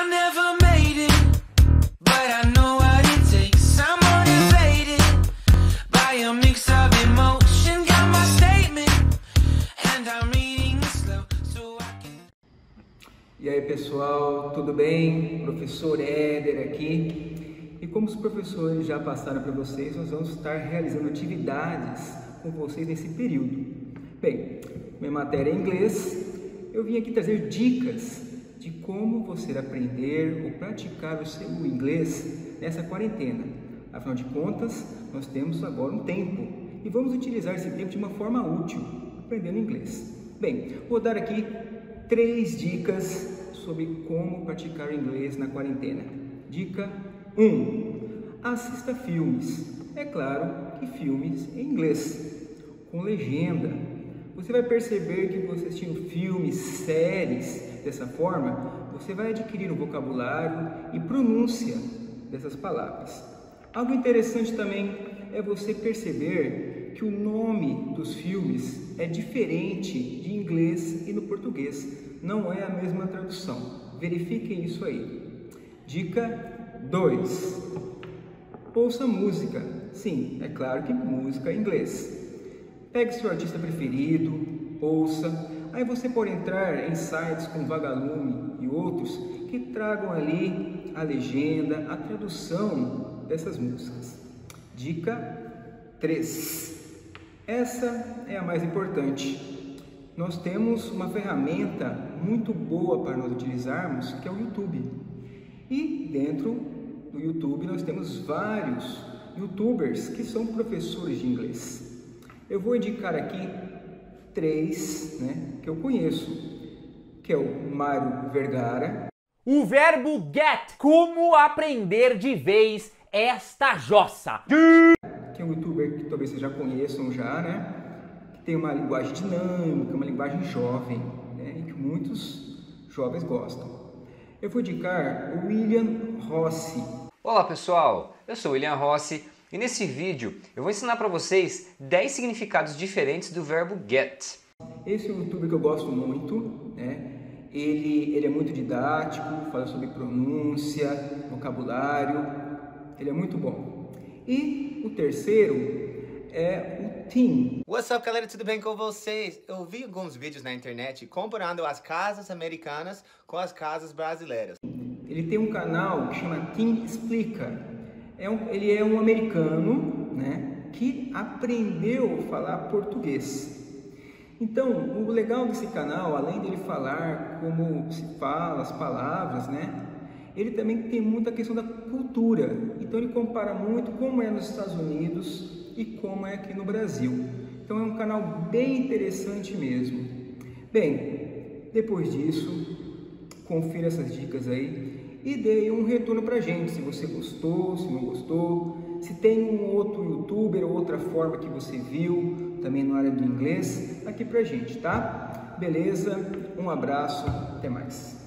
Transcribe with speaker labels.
Speaker 1: I never made it, but I know what it takes. I'm motivated by a mix of emotion. Got my statement, and I'm reading slow so I can...
Speaker 2: E aí pessoal, tudo bem? Professor Éder aqui. E como os professores já passaram para vocês, nós vamos estar realizando atividades com vocês nesse período. Bem, minha matéria é inglês, eu vim aqui trazer dicas de como você aprender ou praticar o seu inglês nessa quarentena. Afinal de contas, nós temos agora um tempo e vamos utilizar esse tempo de uma forma útil, aprendendo inglês. Bem, vou dar aqui 3 dicas sobre como praticar o inglês na quarentena. Dica 1. Assista filmes. É claro que filmes em inglês, com legenda. Você vai perceber que você assistindo filmes, séries, dessa forma, você vai adquirir o vocabulário e pronúncia dessas palavras. Algo interessante também é você perceber que o nome dos filmes é diferente de inglês e no português. Não é a mesma tradução. Verifiquem isso aí. Dica 2. Ouça música. Sim, é claro que música em inglês. Pegue seu artista preferido, ouça. Aí você pode entrar em sites como Vagalume e outros que tragam ali a legenda, a tradução dessas músicas. Dica 3. Essa é a mais importante. Nós temos uma ferramenta muito boa para nós utilizarmos, que é o YouTube. E dentro do YouTube nós temos vários YouTubers que são professores de inglês. Eu vou indicar aqui 3, que eu conheço, que é o Mário Vergara.
Speaker 3: O verbo get, como aprender de vez esta jossa.
Speaker 2: Que é um youtuber que talvez vocês já conheçam já, que tem uma linguagem dinâmica, uma linguagem jovem, e que muitos jovens gostam. Eu vou indicar o William Rossi.
Speaker 4: Olá pessoal, eu sou o William Rossi e nesse vídeo eu vou ensinar para vocês 10 significados diferentes do verbo get.
Speaker 2: Esse é um youtuber que eu gosto muito, Ele é muito didático, fala sobre pronúncia, vocabulário, ele é muito bom. E o terceiro é o Tim.
Speaker 5: What's up, galera, tudo bem com vocês? Eu vi alguns vídeos na internet comparando as casas americanas com as casas brasileiras.
Speaker 2: Ele tem um canal que chama Tim Explica. Ele é um americano, que aprendeu a falar português. Então, o legal desse canal, além dele falar como se fala as palavras, ele também tem muita questão da cultura. Então, ele compara muito como é nos Estados Unidos e como é aqui no Brasil. Então, é um canal bem interessante mesmo. Bem, depois disso, confira essas dicas aí e dê um retorno pra gente, se você gostou, se não gostou, se tem um outro youtuber ou outra forma que você viu, também na área do inglês, aqui pra gente, tá? Beleza? Um abraço, até mais.